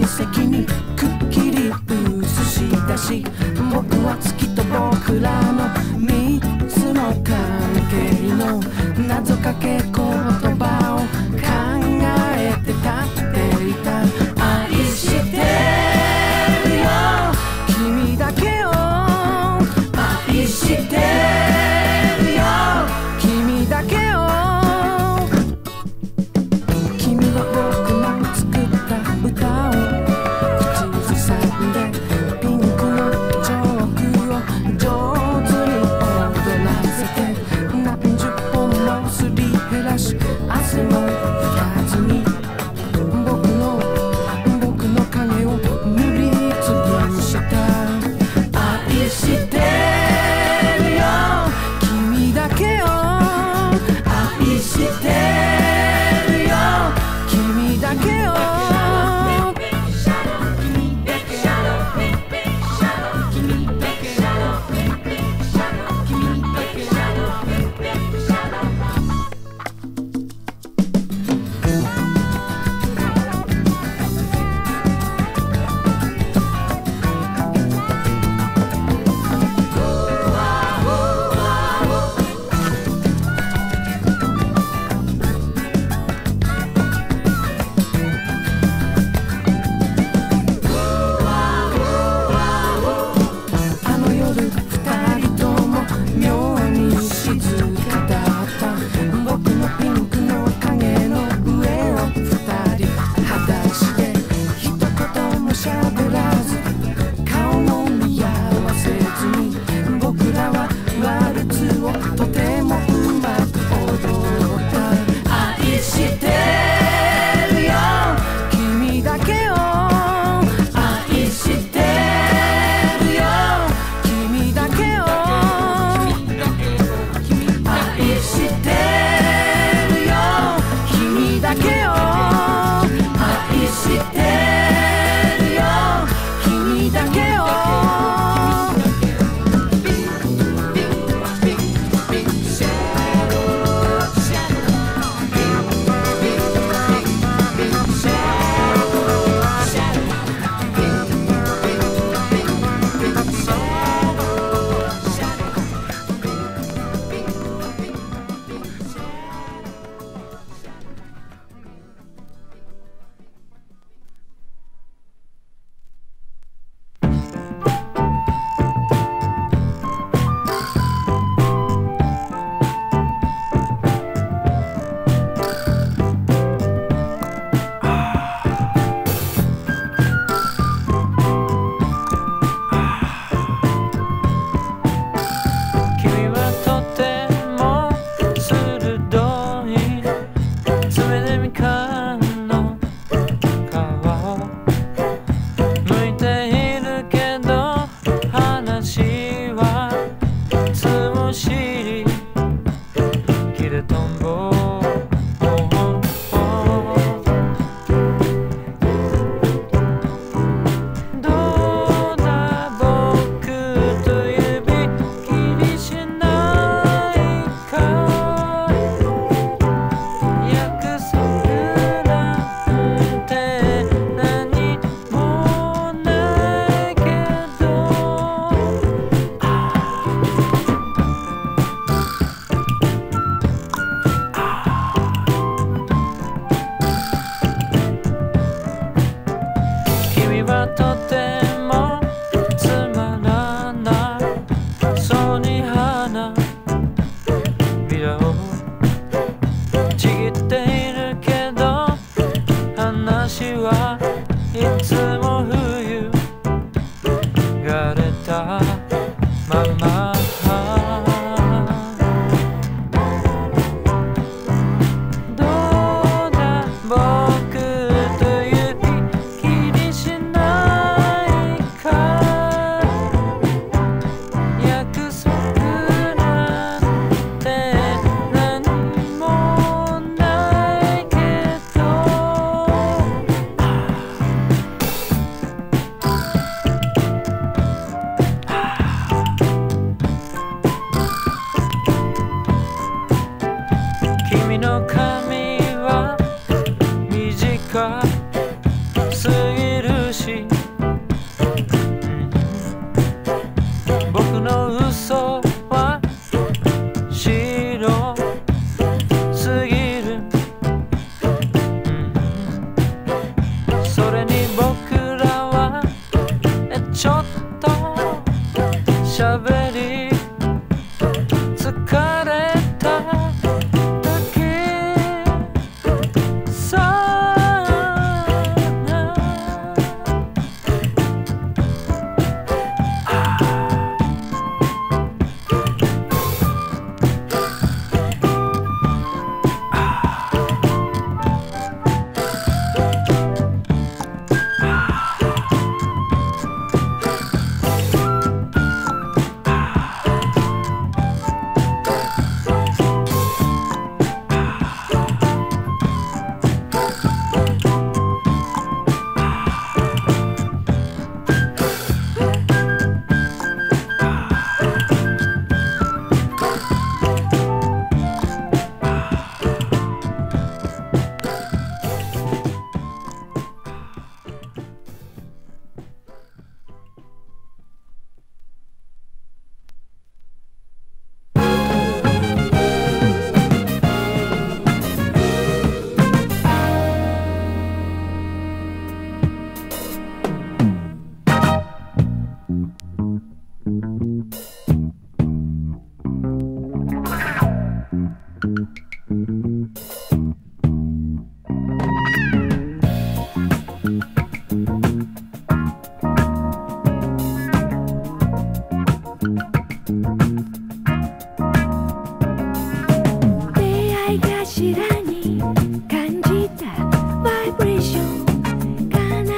石にくっきり映し出し、僕は月と僕らの三つの関係の謎かけ言葉を考えて立っていた。愛してるよ君だけを、愛してるよ君だけを。君は僕の作った歌を口ずさんで、ピンクのジョークを上手に踊らせて、何十本もすり減らし汗も拭かずに僕の影を塗りつぶした。愛してるよ君だけを、愛してるよ君だけを。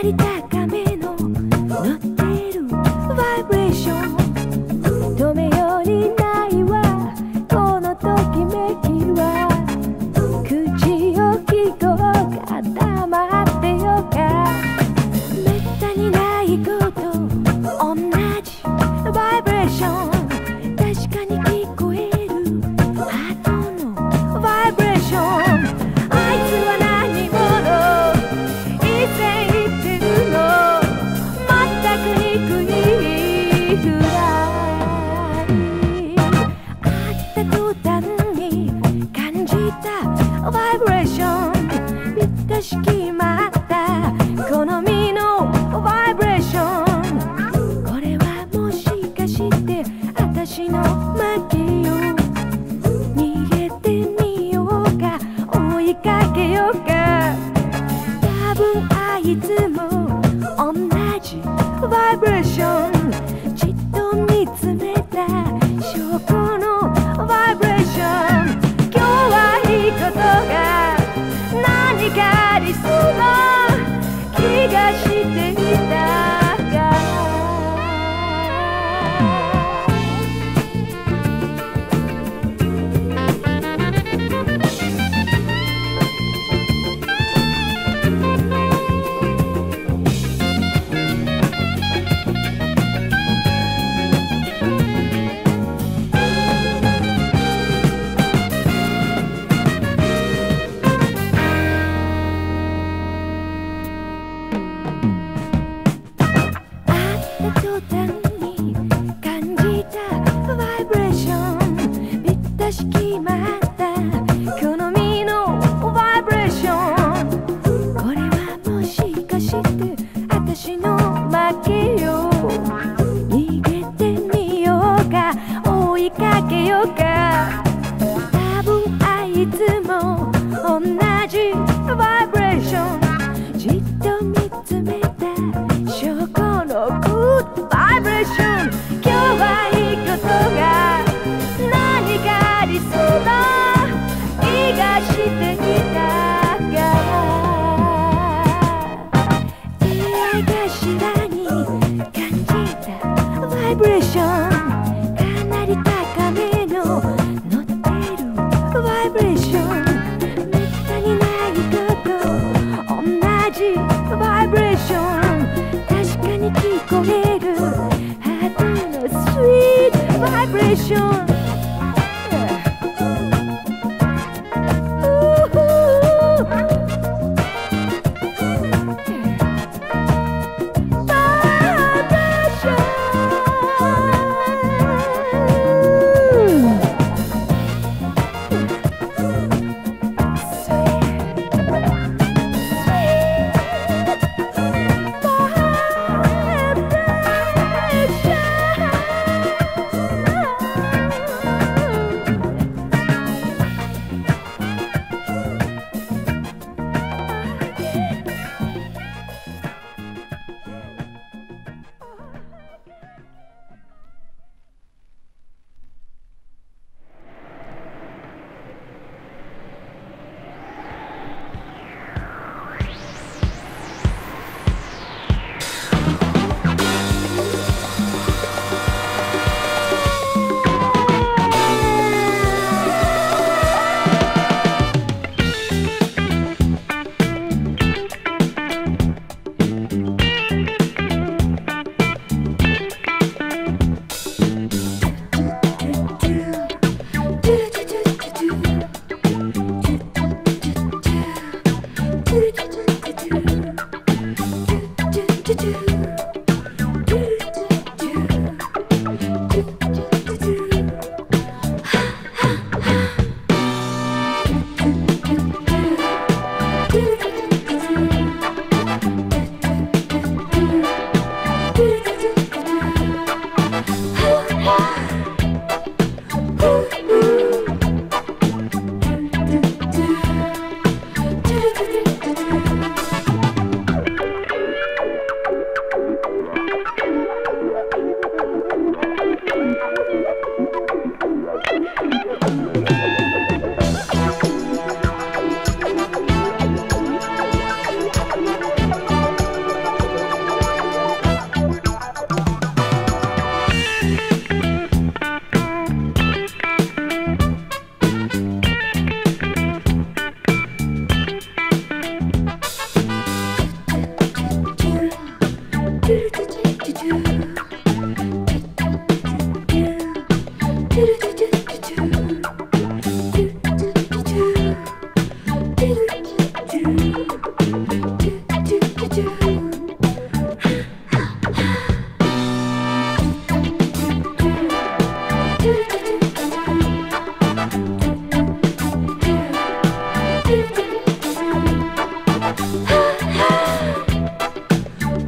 り高めの乗ってるバイブレーション止めようにないわこのときめきは口を聞こうか黙ってよかめったにないこと同じバイブレーション確かに聞こえるハートのバイブレーションあいつは何者以前言ってるの全く憎いぐらい会った途端に感じたバイブレーション満たし決まった好みのバイブレーションこれはもしかして私の負けよ逃げてみようか追いかけようか多分あいつも同じバイブレーションじっと見つめた証拠のバイブレーション今日はいいことが何かありそうな気がしていたから途端に感じたバイブレーション満たし決まった好みのバイブレーションこれはもしかして私の負けよ逃げてみようか追いかけようか多分あいつも同じバイブレーションじっと見つめた証拠のグッドバイブレーション今日はいいことが何かありそうな気がしていたから出会い頭に感じたバイブレーションかなり高めの乗ってるバイブレーションめったにないこと同じバイブレーション確かに聞こえるハートのスイートバイブレーション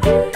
「